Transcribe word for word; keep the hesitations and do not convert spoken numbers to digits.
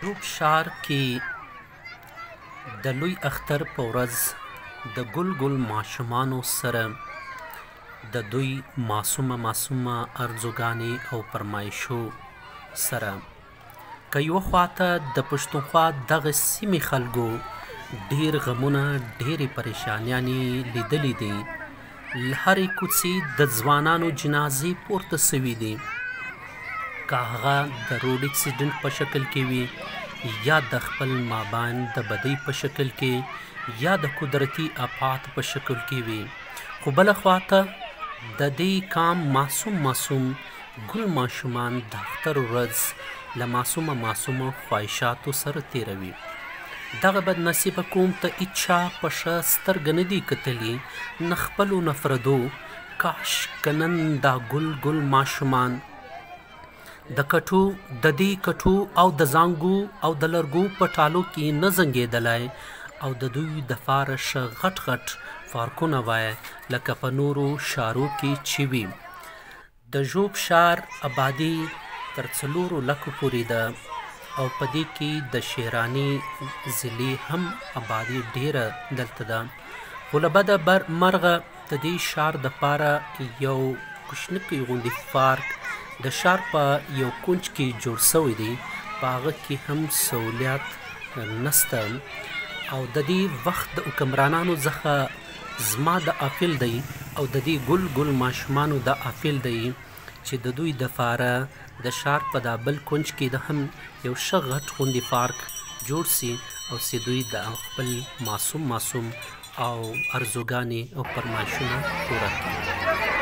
روب ښار کې د لوی اختر په ورځ د ګل ګل ماشومانو سره د دوی معصومه معصومه ارزوګانې او فرمایشو سره که یوه خواته د پښتونخوا دغه سیمې خلکو ډېر غمونه ډېرې پریشانیانې لیدلې دي. له هرې کوڅې د ځوانانو جنازې پورته سوي دي، که هغه د روډ اکسیډنټ په شکل کې وي یا د خپل مابین د بدۍ په شکل کې یا د قدرتي افات په شکل کې وي. خو بله خواته د دې کام معصوم معصوم ګل ماشومان د اختر ورځ له معصومه معصومه خواهشاتو سره تیروي. دغه بدنصیبه قوم ته هیچا په ښه سترګه نه دي کتلي، نه خپلو نه پردو. کاش که نن دا ګل ګل ماشومان د کټو د دې کټو او د زانګو او د لرګو په ټالو کې نه زنګېدلی او د دوی دپاره ښه غټ غټ پارکونه وای لکه په نورو ښارو کې چې وي. د ژوب ښار آبادي تر څلورو لکو پورې ده او په دې کې د شیراني ضلعې هم آبادي ډیره دلته ده. خو له بده مرغه د دې ښار دپاره یو کوچنکی غوندې پارک د ښار په یو کونج کې جوړ سوی دی، په هغه کې هم سهولیات نسته او د دې وخت د حکمرانانو څخه زما د افیل دی او د دې ګل ګل ماشومانو د افیل دی چې د دوی دپاره د ښار په دا بل کونج کې د هم یو ښه غټ غوندې پارک جوړ سي او چې دوی د خپل معصوم معصوم او ارزوګانې او فرمایشونه پوره کړي.